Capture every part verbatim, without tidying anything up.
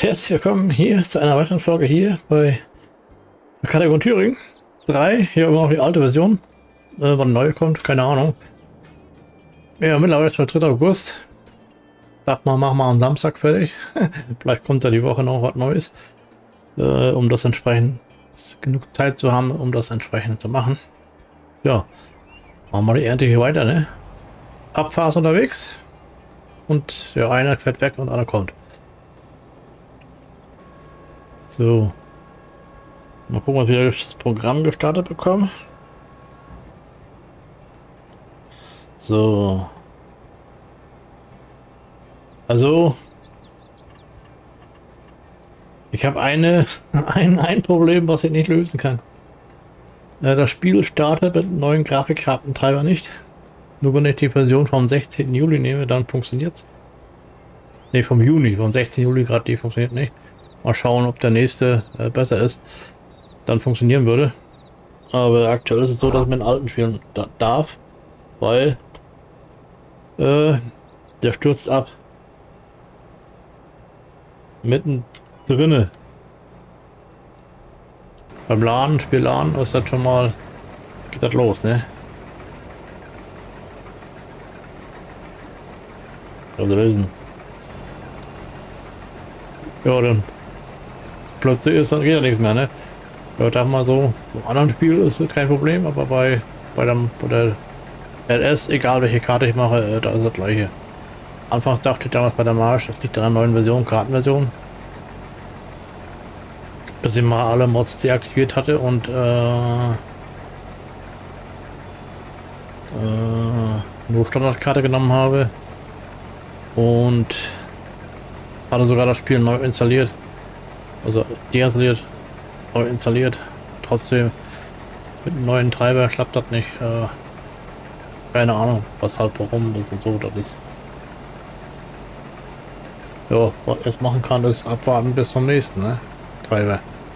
Herzlich willkommen hier zu einer weiteren Folge hier bei Kategorie Thüringen drei. Hier immer noch die alte Version. Äh, wann neue kommt, keine Ahnung. Ja, mittlerweile ist der dritte August. Sag mal, mach mal am Samstag fertig. Vielleicht kommt da die Woche noch was Neues. Äh, um das entsprechend genug Zeit zu haben, um das entsprechend zu machen. Ja, machen wir die Ernte hier weiter, ne? Abfahrt unterwegs. Und ja, einer fährt weg und einer kommt. So. Mal gucken, ob wir das Programm gestartet bekommen. So. Also. Ich habe eine, ein, ein Problem, was ich nicht lösen kann. Das Spiel startet mit neuen Grafikkartentreiber nicht. Nur wenn ich die Version vom sechzehnten Juli nehme, dann funktioniert es. Ne, vom Juni, vom sechzehnten Juli gerade, die funktioniert nicht. Mal schauen, ob der nächste äh, besser ist. Dann funktionieren würde. Aber aktuell ist es so, dass man in alten Spielen da darf, weil äh, der stürzt ab. Mitten drinne. Beim Laden, Spiel Laden ist das schon mal, geht das los, ne? Also lösen. Ja, dann plötzlich ist dann geht ja nichts mehr, ne? Ja, da mal so, im anderen Spiel ist das kein Problem, aber bei bei dem bei der L S, egal welche Karte ich mache, da ist das gleiche. Anfangs dachte ich damals bei der Marsch, das liegt an der neuen Version, Kartenversion, dass ich mal alle Mods deaktiviert hatte und äh, äh, nur Standardkarte genommen habe und hatte sogar das Spiel neu installiert, also deinstalliert, neu installiert. Trotzdem mit einem neuen Treiber klappt das nicht. Äh, keine Ahnung, was halt warum ist und so. Das ist ja, was ich jetzt machen kann, ist abwarten bis zum nächsten, ne? Treiber.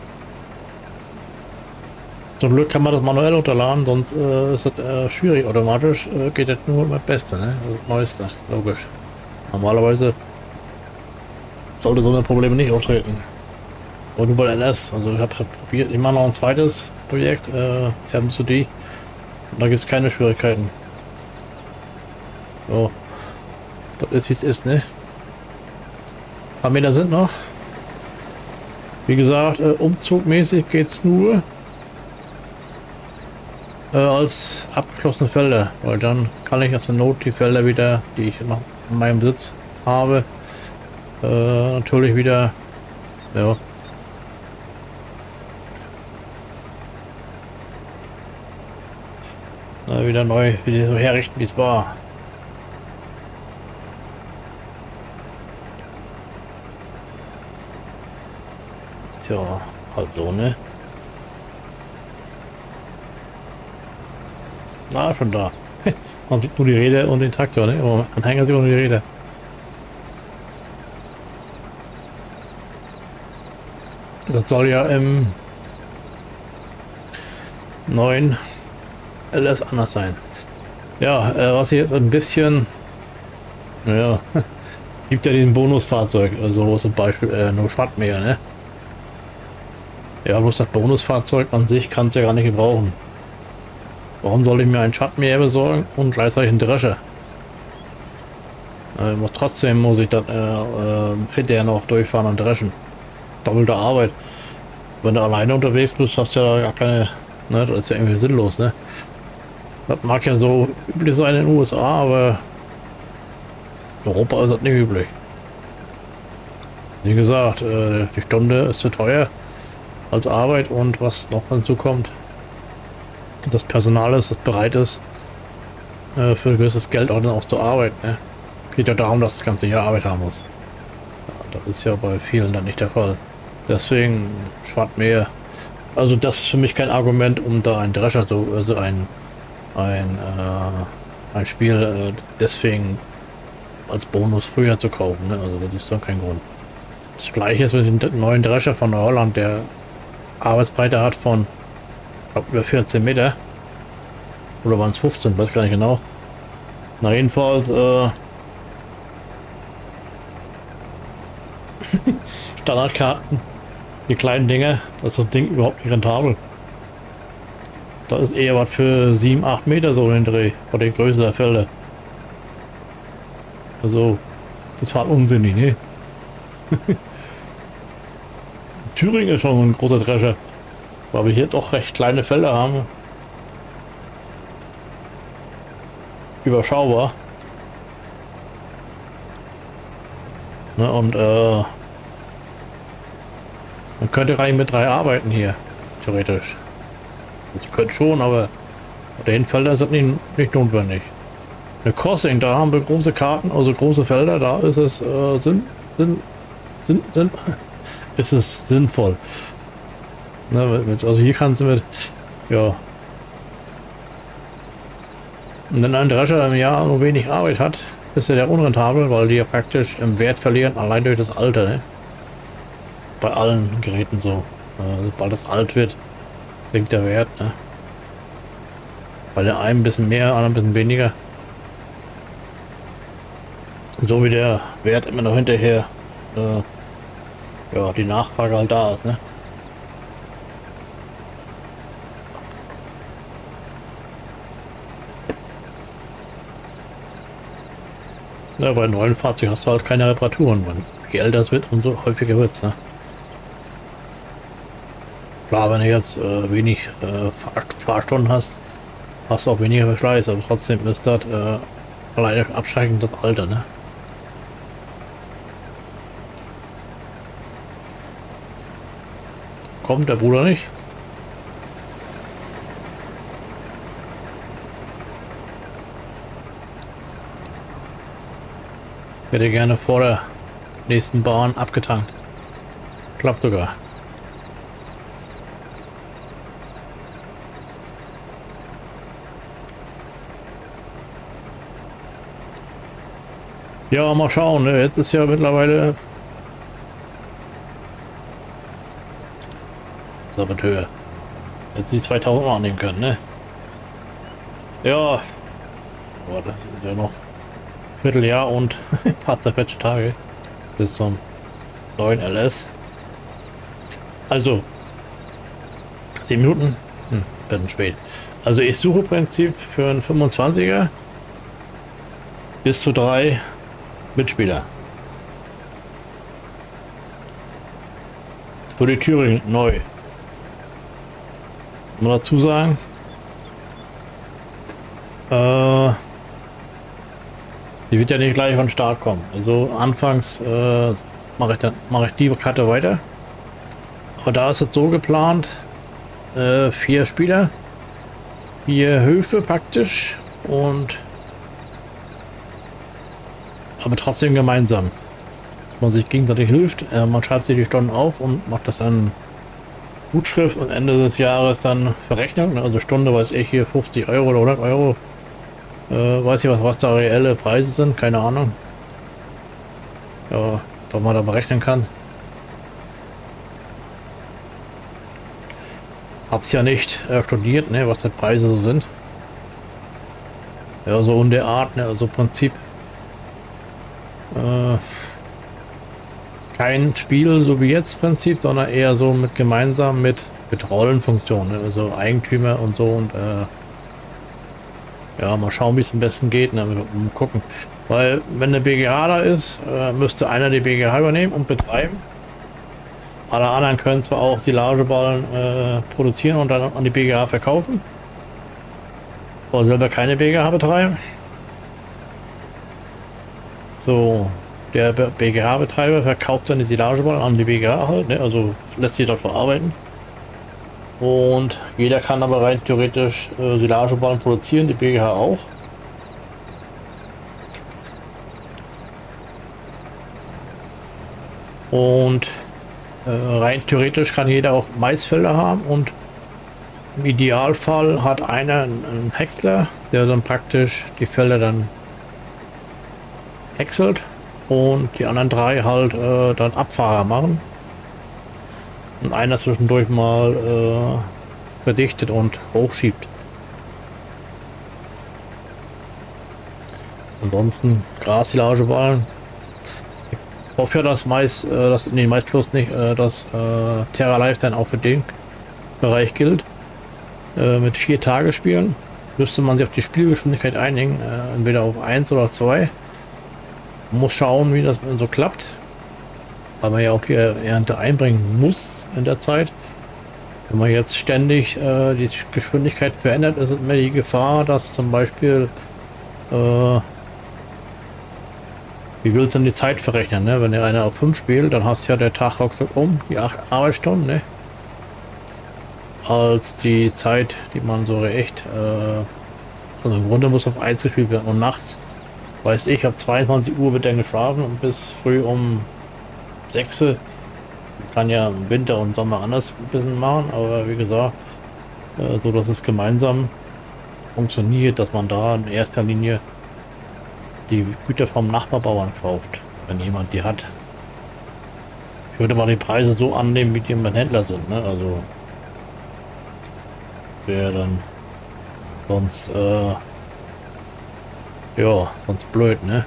Zum Glück kann man das manuell unterladen, sonst äh, ist das äh, schwierig. Automatisch äh, geht das nur mit Beste, ne? Also das Neueste, logisch. Normalerweise sollte so eine Probleme nicht auftreten. Und nur bei L S, also ich habe probiert, ich mache noch ein zweites Projekt, äh, C M zwei D, und da gibt es keine Schwierigkeiten. So, das ist wie es ist, ne? Ein paar Meter sind noch. Wie gesagt, äh, umzugmäßig geht es nur äh, als abgeschlossene Felder, weil dann kann ich aus der Not die Felder wieder, die ich noch in meinem Besitz habe, äh, natürlich wieder, ja, Na, wieder neu, wieder so herrichten, wie es war. Ist ja halt so, ne? Na, schon da. Man sieht nur die Räder und den Traktor, ne? Aber man hängt sich auch nur die Räder. Das soll ja im neuen L S anders sein. Ja, äh, was ich jetzt ein bisschen, naja, gibt ja den Bonusfahrzeug, also zum Beispiel äh, nur Schwattmäher, ne? Ja, bloß das Bonusfahrzeug an sich kann es ja gar nicht gebrauchen. Warum soll ich mir einen Schwattmäher besorgen und gleichzeitig einen Drescher? Äh, muss, trotzdem muss ich dann äh, äh, hinterher noch durchfahren und dreschen. Doppelte Arbeit. Wenn du alleine unterwegs bist, hast du ja gar keine, ne, das ist ja irgendwie sinnlos, ne? Das mag ja so üblich sein in den U S A, aber in Europa ist das nicht üblich. Wie gesagt, äh, die Stunde ist zu teuer als Arbeit, und was noch hinzu kommt, das Personal ist, das bereit ist, äh, für ein gewisses Geld auch dann auch zu arbeiten. Ne? Geht ja darum, dass das ganze Jahr Arbeit haben muss. Ja, das ist ja bei vielen dann nicht der Fall. Deswegen Schwattmäher. Also das ist für mich kein Argument, um da einen Drescher zu, also ein ein, äh, ein Spiel äh, deswegen als Bonus früher zu kaufen, ne? Also das ist dann kein Grund. Das gleiche ist mit dem neuen Drescher von Holland, der Arbeitsbreite hat von, ich glaube, über vierzehn Meter. Oder waren es fünfzehn, weiß gar nicht genau. Na jedenfalls, äh, Standardkarten, die kleinen Dinge, das ist so ein Ding überhaupt nicht rentabel. Da ist eher was für sieben, acht Meter so den Dreh, bei der Größe der Felder. Also, total unsinnig, ne? Thüringen ist schon ein großer Drescher, weil wir hier doch recht kleine Felder haben. Überschaubar. Ne, und äh, man könnte rein mit drei arbeiten hier, theoretisch. Sie können schon, aber auf den Feldern ist das nicht, nicht notwendig. Eine Crossing, da haben wir große Karten, also große Felder, da ist es äh, Sinn, Sinn, Sinn, Sinn, ist es sinnvoll. Ne, mit, also hier kannst du mit, ja. Und wenn ein Drescher im Jahr nur wenig Arbeit hat, ist er ja unrentabel, weil die ja praktisch im Wert verlieren, allein durch das Alter. Ne? Bei allen Geräten so. Äh, sobald das alt wird, sinkt der Wert. Ne? Bei der einen ein bisschen mehr, anderen ein bisschen weniger. So wie der Wert immer noch hinterher, äh, ja, die Nachfrage halt da ist. Ne? Ja, bei neuen Fahrzeugen hast du halt keine Reparaturen. Je älter es wird, umso häufiger wird es. Ne? Klar, wenn du jetzt äh, wenig äh, Fahr Fahrstunden hast, hast du auch weniger Verschleiß, aber trotzdem ist das äh, alleine abschreckend das Alter. Ne? Kommt der Bruder nicht? Ich hätte gerne vor der nächsten Bahn abgetankt. Klappt sogar. Ja, mal schauen. Ne? Jetzt ist ja mittlerweile so mit Höhe. Jetzt die zweitausend annehmen können, ne? Ja. Aber das ist ja noch Vierteljahr und ein paar zerquetschte Tage bis zum neuen L S. Also zehn Minuten, hm, bisschen spät. Also ich suche im Prinzip für einen fünfundzwanziger bis zu drei Mitspieler. Für die Thüringen neu. Mal dazu sagen, äh, die wird ja nicht gleich von Start kommen. Also anfangs äh, mache ich dann mache ich die Karte weiter. Aber da ist es so geplant, äh, vier Spieler, vier Höfe praktisch und aber trotzdem gemeinsam. Man sich gegenseitig hilft, äh, man schreibt sich die Stunden auf und macht das dann Gutschrift und Ende des Jahres dann Verrechnung. Also Stunde weiß ich hier fünfzig Euro oder hundert Euro. Äh, weiß ich was, was da reelle Preise sind, keine Ahnung. Ja, ob man da berechnen kann. Hab's ja nicht äh, studiert, ne, was die Preise so sind. Ja, so in der Art, ne, also Prinzip. Äh, kein Spiel so wie jetzt Prinzip, sondern eher so mit gemeinsam mit, mit Rollenfunktionen, ne, also Eigentümer und so und äh, ja, mal schauen, wie es am besten geht, ne, mal gucken. Weil wenn eine B G H da ist, äh, müsste einer die B G H übernehmen und betreiben. Alle anderen können zwar auch Silageballen äh, produzieren und dann an die B G H verkaufen, aber selber keine B G H betreiben. So, der B G H-Betreiber verkauft dann die Silageballen an die B G H halt, ne? Also lässt sie dort verarbeiten. Und jeder kann aber rein theoretisch äh, Silageballen produzieren, die B G H auch. Und äh, rein theoretisch kann jeder auch Maisfelder haben und im Idealfall hat einer einen Häcksler, der dann praktisch die Felder dann häckselt und die anderen drei halt äh, dann Abfahrer machen. Und einer zwischendurch mal äh, verdichtet und hochschiebt. Ansonsten Grassilage ballen. hoffe ja, dass Mais, äh, das, nee, Mais Plus nicht, äh, dass äh, Terra Live dann auch für den Bereich gilt. Äh, mit vier Tage spielen. Müsste man sich auf die Spielgeschwindigkeit einigen, äh, entweder auf eins oder zwei. Muss schauen, wie das so klappt. Weil man ja auch die Ernte einbringen muss in der Zeit. Wenn man jetzt ständig äh, die Geschwindigkeit verändert, ist immer die Gefahr, dass zum Beispiel äh, wie willst du denn die Zeit verrechnen, ne? Wenn der einer auf fünf spielt, dann hast du ja der Tag ruckzuck um, die acht Arbeitsstunden, ne? Als die Zeit, die man so echt, äh, also im Grunde muss auf eins gespielt werden. Und nachts, weiß ich, ab zweiundzwanzig Uhr wird dann geschlafen und bis früh um sechs. Kann ja im Winter und Sommer anders ein bisschen machen, aber wie gesagt, äh, so dass es gemeinsam funktioniert, dass man da in erster Linie die Güter vom Nachbarbauern kauft, wenn jemand die hat. Ich würde mal die Preise so annehmen, wie die beim Händler sind, ne? Also wäre dann sonst äh, ja, sonst blöd, ne?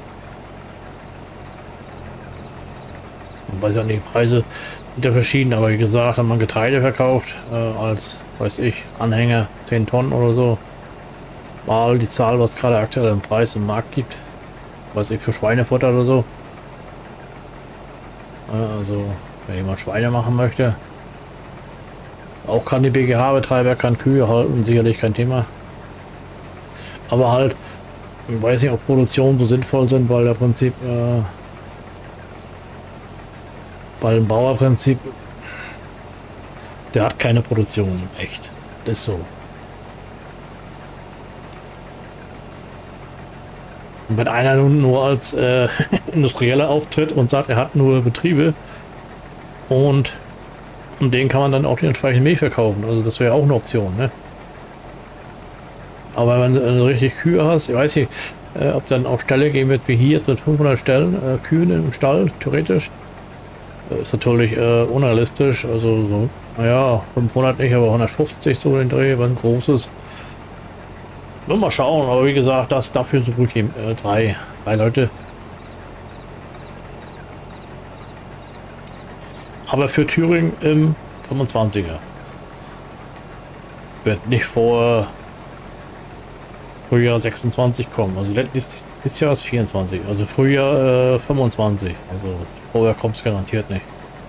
Man weiß ja nicht, die Preise sind ja verschieden, aber wie gesagt, wenn man Getreide verkauft, äh, als, weiß ich, Anhänger zehn Tonnen oder so, mal die Zahl, was gerade aktuell im Preis im Markt gibt, weiß ich, für Schweinefutter oder so. Äh, also, wenn jemand Schweine machen möchte, auch kann die B G H-Betreiber, kann Kühe halten, sicherlich kein Thema. Aber halt, ich weiß nicht, ob Produktionen so sinnvoll sind, weil der Prinzip, äh, weil ein Bauerprinzip, der hat keine Produktion, echt. Das ist so. Und wenn einer nun nur als äh, Industrieller auftritt und sagt, er hat nur Betriebe und, und den kann man dann auch die entsprechende Milch verkaufen. Also das wäre auch eine Option, ne? Aber wenn du also richtig Kühe hast, ich weiß nicht, äh, ob dann auch Ställe geben wird wie hier jetzt mit fünfhundert Stellen, äh, Kühen im Stall, theoretisch. Äh, ist natürlich äh, unrealistisch, also so, naja, fünfhundert nicht, aber hundertfünfzig so den Dreh, wenn großes. Nur mal schauen, aber wie gesagt, das dafür so gut geben. Äh, drei, drei Leute. Aber für Thüringen im fünfundzwanziger. Wird nicht vor Frühjahr sechsundzwanzig kommen. Also letztlich dieses Jahr ist vierundzwanzig. Also Frühjahr äh, fünfundzwanzig. Also vorher kommt es garantiert nicht.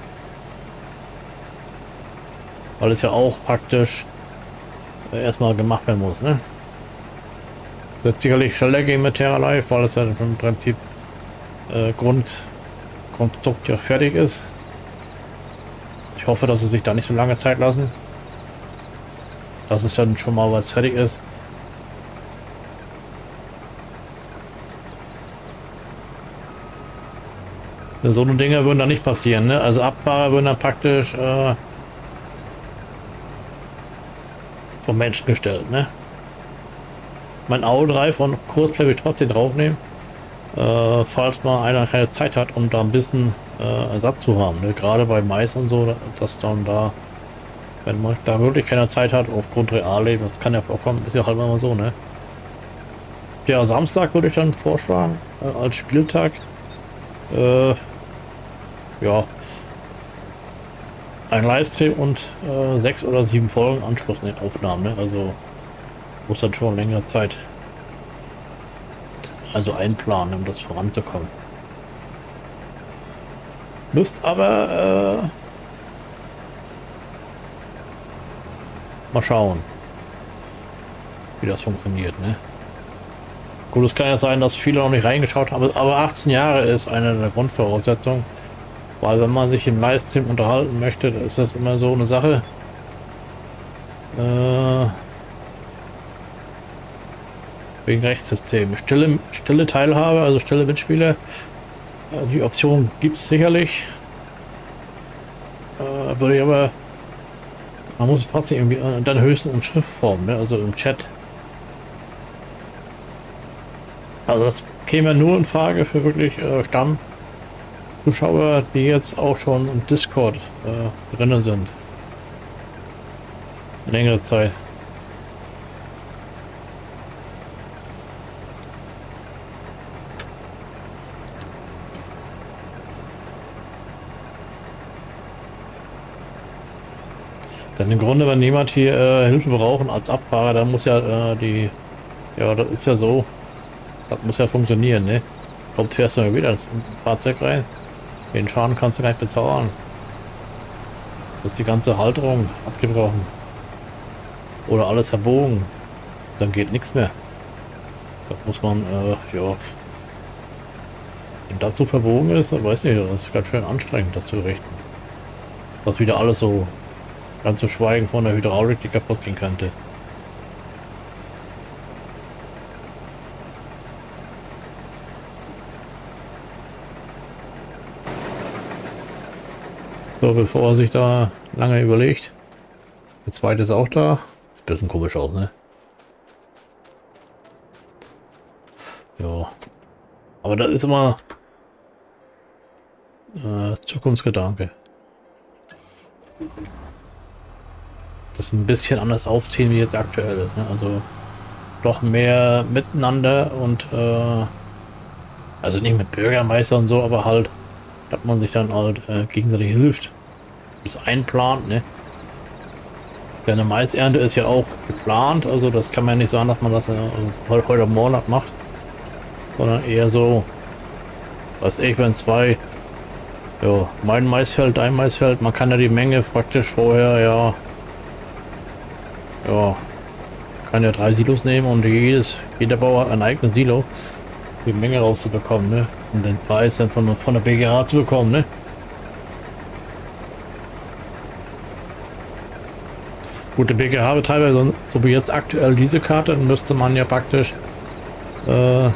Weil es ja auch praktisch äh, erstmal gemacht werden muss, ne? Wird sicherlich schneller gehen mit Terra Live, weil es ja im Prinzip äh, Grund, Grundkonstrukt ja fertig ist. Ich hoffe, dass sie sich da nicht so lange Zeit lassen. Dass es dann schon mal was fertig ist. So eine Dinge würden da nicht passieren, ne? Also Abfahrer würden dann praktisch äh, vom Menschen gestellt, ne? Mein Auto drei von Kursplay will ich trotzdem draufnehmen, äh, falls mal einer keine Zeit hat, um da ein bisschen äh, Ersatz zu haben, ne? Gerade bei Mais und so, dass dann da, wenn man da wirklich keine Zeit hat, aufgrund Realleben, das kann ja vorkommen, ist ja halt immer so, ne? Ja, Samstag würde ich dann vorschlagen, äh, als Spieltag. Äh, ja, ein Livestream und äh, sechs oder sieben Folgen Anschluss in den Aufnahmen, ne? Also muss dann schon längere Zeit also einplanen, um das voranzukommen. Müsst aber äh, mal schauen, wie das funktioniert, ne? Gut, es kann ja sein, dass viele noch nicht reingeschaut haben, aber achtzehn Jahre ist eine der Grundvoraussetzungen. Weil wenn man sich im Livestream unterhalten möchte, dann ist das immer so eine Sache. Äh, wegen Rechtssystem. Stille, stille Teilhabe, also stille Mitspieler. Äh, die Option gibt es sicherlich. Äh, würde ich aber... Man muss es trotzdem irgendwie... Äh, dann höchstens in Schriftform, ne? Also im Chat. Also das käme nur in Frage für wirklich äh, Stamm. Zuschauer, die jetzt auch schon im Discord äh, drin sind. Längere Zeit. Denn im Grunde, wenn jemand hier äh, Hilfe braucht als Abfahrer, dann muss ja äh, die... Ja, das ist ja so. Das muss ja funktionieren, ne? Kommt fährst du mal wieder ins Fahrzeug rein. Den Schaden kannst du gar nicht bezahlen. Das ist die ganze Halterung abgebrochen. Oder alles verbogen. Dann geht nichts mehr. Da muss man, äh, ja... Wenn das so verbogen ist, dann weiß ich nicht, das ist ganz schön anstrengend, das zu richten. Dass wieder alles so... Ganz zu schweigen von der Hydraulik, die kaputt gehen könnte. So, bevor er sich da lange überlegt. Der zweite ist auch da. Sieht ein bisschen komisch aus, ne? Ja. Aber das ist immer äh, Zukunftsgedanke. Das ein bisschen anders aufziehen, wie jetzt aktuell ist, ne? Also doch mehr miteinander und äh, also nicht mit Bürgermeister und so, aber halt, dass man sich dann halt äh, gegenseitig hilft. Das einplant, ne? Denn eine Maisernte ist ja auch geplant, also das kann man ja nicht sagen, dass man das äh, heute, heute Monat macht, sondern eher so, was ich, wenn zwei, ja, mein Maisfeld, dein Maisfeld, man kann ja die Menge praktisch vorher, ja, ja, kann ja drei Silos nehmen und jedes, jeder Bauer hat ein eigenes Silo, die Menge rauszubekommen, ne? Und den Preis dann von, von der B G H zu bekommen, ne? Gute B G H-Betreiber, so, so wie jetzt aktuell diese Karte, dann müsste man ja praktisch äh,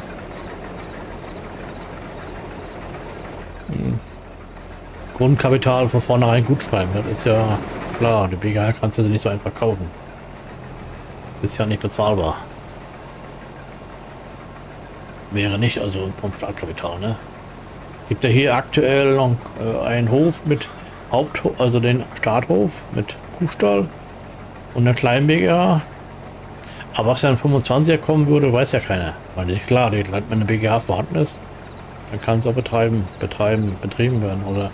Grundkapital von vornherein gut schreiben. Das ist ja klar, die B G H kannst du nicht so einfach kaufen. Ist ja nicht bezahlbar. Wäre nicht, also vom Startkapital, ne? Gibt ja hier aktuell noch äh, einen Hof mit Haupthof, also den Starthof mit Kuhstall und einer kleinen B G H. Aber was ja in fünfundzwanziger kommen würde, weiß ja keiner. Weil nicht klar, die, wenn eine B G H vorhanden ist, dann kann es auch betreiben, betreiben, betrieben werden, oder?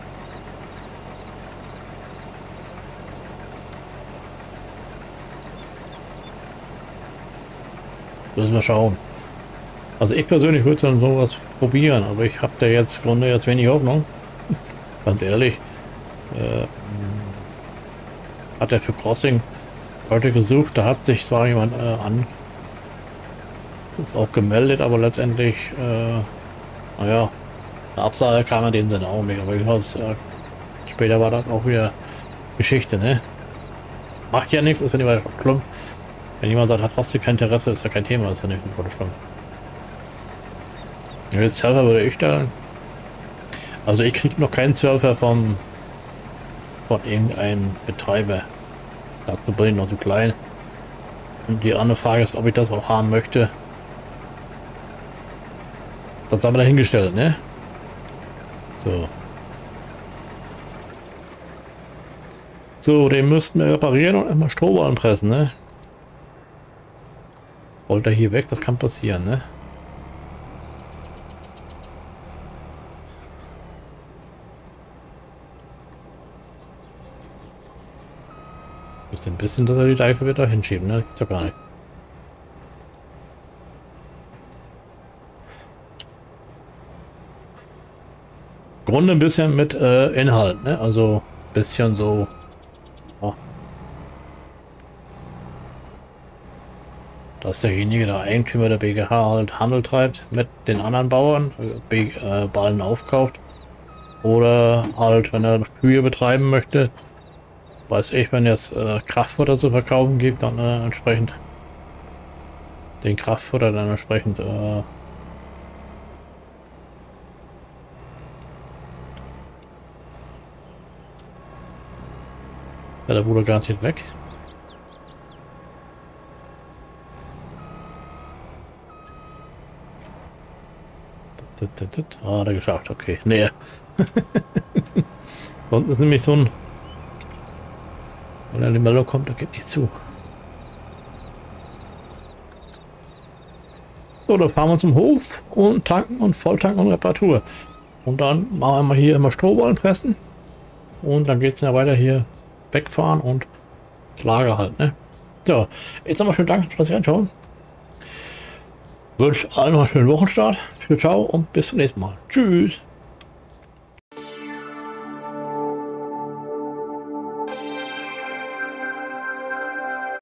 Müssen wir schauen. Also ich persönlich würde dann sowas probieren, aber ich habe da jetzt Grunde jetzt wenig Hoffnung. Ganz ehrlich. Äh, hat er für Crossing Leute gesucht, da hat sich zwar jemand äh, an ist auch gemeldet, aber letztendlich äh, naja, eine Absage kam in dem Sinne auch mehr, aber was, äh, später war das auch wieder Geschichte, ne? Macht ja nichts, ist ja nicht weiter schlimm. Wenn jemand sagt, hat trotzdem kein Interesse, ist ja kein Thema, ist ja nicht so schlimm. Jetzt Server würde ich stellen. Also ich kriege noch keinen Server vom von irgendeinem Betreiber. Dazu bin ich noch zu klein. Und die andere Frage ist, ob ich das auch haben möchte. Das haben wir dahingestellt, ne? So. So, den müssten wir reparieren und immer Strohballen pressen, ne? Rollt er hier weg, das kann passieren, ne? Ist ein bisschen, dass er die Deife wieder hinschieben, ne? Gibt's ja gar nicht. Grunde ein bisschen mit äh, Inhalt, ne? Also ein bisschen so. Ja. Dass derjenige, der Eigentümer der B G H halt Handel treibt mit den anderen Bauern, B äh, Ballen aufkauft. Oder halt, wenn er Kühe betreiben möchte, weiß ich, wenn jetzt äh, Kraftfutter zu verkaufen gibt, dann äh, entsprechend den Kraftfutter dann entsprechend äh, ja, der wurde garantiert weg. Ah, der geschafft, okay. Nee. Unten ist nämlich so ein, wenn er in die Meldung kommt, da geht nicht zu. So, dann fahren wir zum Hof und tanken und volltanken und Reparatur. Und dann machen wir hier immer Strohballen pressen. Und dann geht es ja weiter hier wegfahren und Das Lager halt, ne? Ja, jetzt nochmal schönen Dank, dass Sie reinschauen. Wünsche allen noch einen schönen Wochenstart. Ciao und bis zum nächsten Mal. Tschüss.